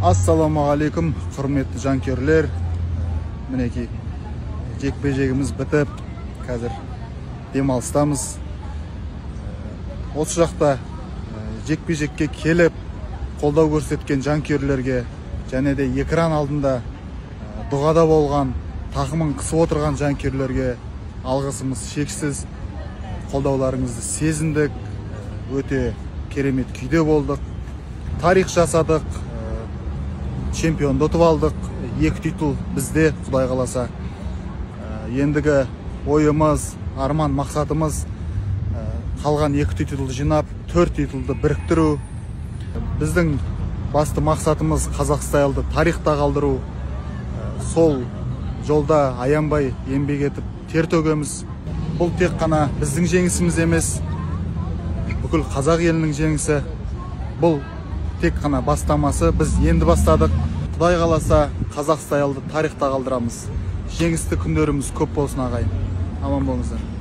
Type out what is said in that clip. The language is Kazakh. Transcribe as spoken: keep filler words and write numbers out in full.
Assalamualaikum hurmatli jonkörler. Mineki jekpe-jegimiz bitib, қазір демалыстамыз. Осы жақта жекпе-жекке келіп, қолдау көрсеткен жанкүйерлерге және де экран алдында дұғада болған, тақымын қысып отырған жанкүйерлерге алғысымыз шексіз. Қолдауларыңызды сезіндік, өте керемет күйде болдық. Тарих жасадық, чемпионды ұтып алдық. Екі титул бізде, Құдай қаласа. Ендігі ойымыз, арман мақсатымыз қалған екі титулды жинап, төрт титулды біріктіру. Біздің басты мақсатымыз Қазақстайлды тарихта қалдыру. Сол жолда аянбай еңбек етіп тер төгеміз. Бұл тек қана біздің жеңісіміз емес, бүкіл қазақ елінің жеңісі. Бұл тек қана бастамасы, біз енді бастадық. Құдай қаласа Қазақстайлды тарихта қалдырамыз. Жеңісті күндеріміз көп болсын ағайын. Аман болыңыздар.